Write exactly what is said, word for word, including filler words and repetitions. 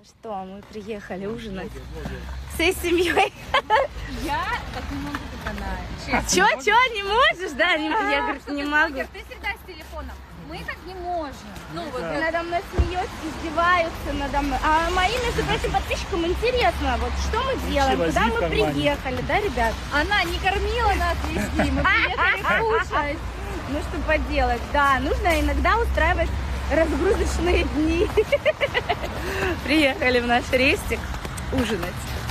Ну что, мы приехали ужинать всей семьей. Я так не могу, как она. А чё, чё, не можешь, да? Не, я, говорю, не могу. Ты всегда с телефоном. Мы так не можем. Ну, вот Да. Надо мной смеются, издеваются надо мной. А моим, между прочим, подписчикам интересно, вот что мы делаем, куда мы приехали, да, ребят? Она не кормила нас везде, мы приехали кушать. Ну что поделать, да, нужно иногда устраивать разгрузочные дни. Приехали в наш рестик ужинать.